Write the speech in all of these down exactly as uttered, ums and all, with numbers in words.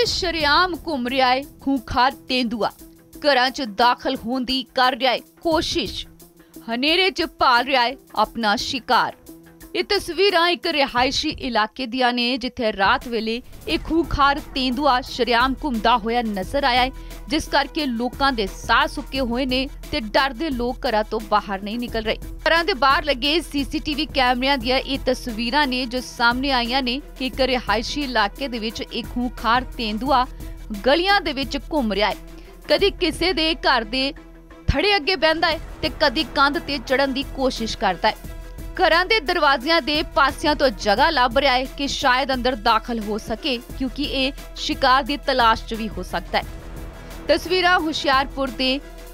च शरेआम घूम रहा है खूंखार तेंदुआ, घरां च दाखल होने दी कर रहा है कोशिश, हनेरे च भाल रहा है अपना शिकार। ये तस्वीरां एक रिहायशी इलाके दियां ने जिथे रात वेले एक खूंखार तेंदुआ शरेआम घूमदा होया नजर आया है, जिस करके लोकां दे साह सुके हुए ने ते डर दे लोग घरां तो बाहर नहीं निकल रहे। घरां दे बाहर लगे सीसीटीवी कैमरियां दियां ये तस्वीरां ने जो सामने आईयां ने कि एक रिहायशी इलाके दे विच एक खूंखार तेंदुआ गलियां दे विच घूम रहा है। कदी किसे दे घर दे थड़े अगे बहिंदा है ते कदी कंध ते चढ़न दी कोशिश करदा है। घरां दे दरवाजियां दे पासियां तो जगह लभ रहा है कि शायद अंदर दाखल हो सके, क्योंकि ये शिकार दी तलाश च भी हो सकता है। तस्वीरां हुशियारपुर दे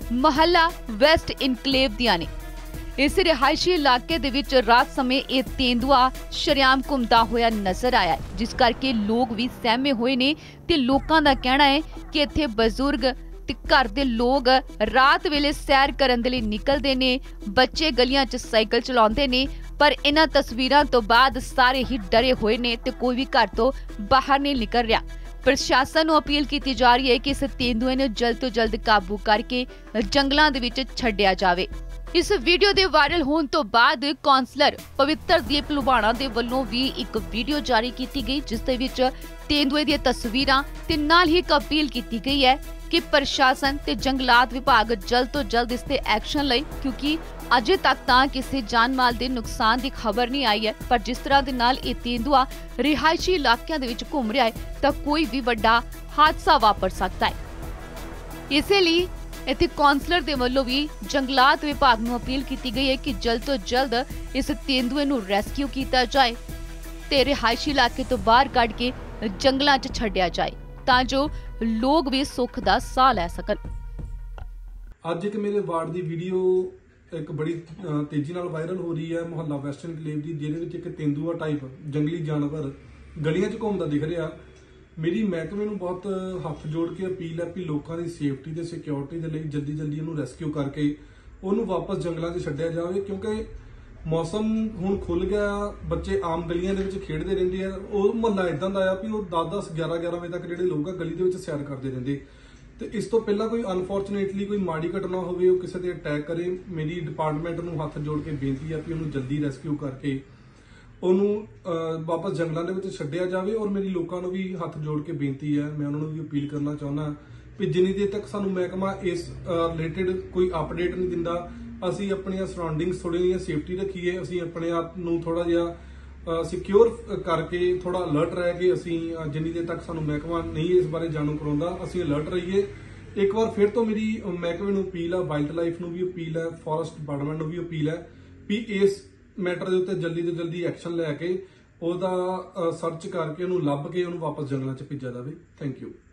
महला वेस्ट इनकलेव दियां ने। इस रिहायशी इलाके दे विच रात समय ये तेंदुआ शरेआम घूमदा होया नजर आया है, जिस करके लोग भी सहमे हुए ने ते लोकां दा कहना है कि इत्थे बजुर्ग ते घर दे लोग रात वेले सैर करन दे लई निकलदे ने, बच्चे गलियां च साइकिल चलाउंदे ने, पर इन्हां तस्वीरां तो बाद सारे ही डरे हुए ने ते कोई भी घर तो बाहर नहीं निकल रहा। प्रशासन नूं अपील की जा रही है कि इस तेंदुए नूं जल्द तो जल्द काबू करके जंगलां दे विच छड्डिया जावे। इस वीडियो दे वायरल होने तो बाद कौंसलर पवित्र दीप लुबाणा दे वल्लों भी एक वीडियो जारी की गई, जिस दे विच तेंदुए दी तस्वीरां ते नाल ही एक अपील की गई है कि प्रशासन ते जंगलात विभाग जल्द तो जल्द इस ते एक्शन लए, क्योंकि अजे तक तां किसी जान माल दे नुकसान की खबर नहीं आई है। पर जिस तरह दे नाल ये तेंदुआ रिहायशी इलाकिਆਂ ਦੇ ਵਿੱਚ घूम रहा है तो कोई भी बड़ा हादसा वापर सकता है। इसलिए इत्थे कौंसलर दे वल्लों भी जंगलात विभाग नूं अपील की गई है कि जल्द तो जल्द इस तेंदुए नूं रेस्क्यू किया जाए ते रिहायशी इलाके तो बाहर कढ के जंगलां च छड्डिया जाए, तां जो लोग भी सुख दा साह लै सकन। अज एक मेरे वार्ड की वीडियो एक बड़ी तेजी नाल वायरल हो रही है मुहल्ला वेस्ट इनकलेव की, जिहदे विच एक तेंदुआ टाइप जंगली जानवर गलियां च घूमदा दिख रहा। मेरी महकमे नूं बहुत हथ जोड़ के अपील है कि लोगों की सेफ्टी ते सिक्योरिटी दे लई जल्दी जल्दी इहनूं रेस्क्यू करके उहनूं वापस जंगलों च छड्डिया जावे, क्योंकि मौसम हुण खुल गया, बच्चे आम गलियां दे विच खेडदे रहिंदे आ। वो मुहल्ला इदां दा आ भी वो दस दस ग्यारह ग्यारह बजे तक जिहड़े लोग आ गली दे विच सैर करदे रहिंदे। तो इस तो पहला कोई अनफॉर्चुनेटली कोई माड़ी घटना होवे, वो किसी ते अटैक करे, मेरी डिपार्टमेंट नूं हथ जोड़ के बेनती है कि उन्होंने जल्दी रेस्क्यू करके उन्होंने वापस जंगलों के विच छड्डिया जावे। और मेरी लोगों को भी हथ जोड़ के बेनती है, मैं उन्होंने भी अपील करना चाहना कि जिन्नी देर तक सानू महकमा इस रिलेटेड कोई अपडेट नहीं दिंदा, असीं अपनी सराउंडिंग्स थोड़ी जी सेफ्टी रखीए, असीं अपने आप नूं थोड़ा जिहा सिक्योर करके थोड़ा अलर्ट रह के असीं जिन्नी देर तक सानू महकमा नहीं इस बारे जानू करवाउंदा असीं अलर्ट रहिए। एक बार फिर तो मेरी महकमे नूं अपील है, वाइल्ड लाइफ नूं भी अपील है, फॉरेस्ट डिपार्टमेंट नूं भी अपील है भी इस मैटर दे उत्ते जल्दी तो जल्दी एक्शन लैके ਉਹਦਾ सर्च करके ਉਹਨੂੰ ਲੱਭ के ਉਹਨੂੰ वापस जंगलों च भेजा जाए। Thank you.